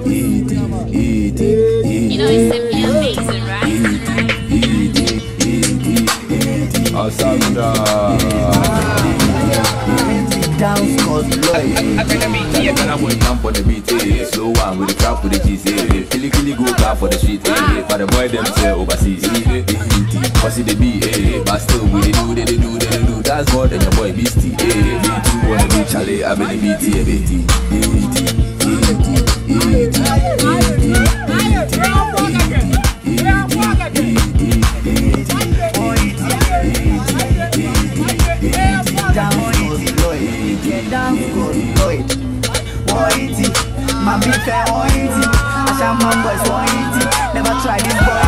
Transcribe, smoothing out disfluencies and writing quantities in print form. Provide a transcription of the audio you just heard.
You know it's simply amazing, right? Dance cause Lloyd. I gotta wait down for the beat, slow one with the trap with the cheese, Killy go clap for the street, but the boy them say overseas, Cause the beat, but still we they do, that's more than your boy Beastie, Me too wanna be Charlie, I been the My big fan, I shall man boys, never try this boy.